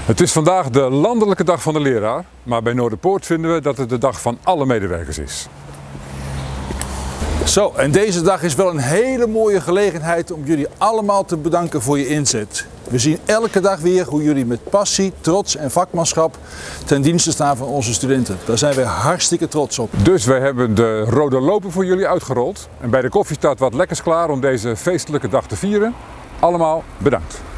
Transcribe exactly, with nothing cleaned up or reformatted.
Het is vandaag de landelijke dag van de leraar, maar bij Noorderpoort vinden we dat het de dag van alle medewerkers is. Zo, en deze dag is wel een hele mooie gelegenheid om jullie allemaal te bedanken voor je inzet. We zien elke dag weer hoe jullie met passie, trots en vakmanschap ten dienste staan van onze studenten. Daar zijn wij hartstikke trots op. Dus wij hebben de rode loper voor jullie uitgerold. En bij de koffie staat wat lekkers klaar om deze feestelijke dag te vieren. Allemaal bedankt.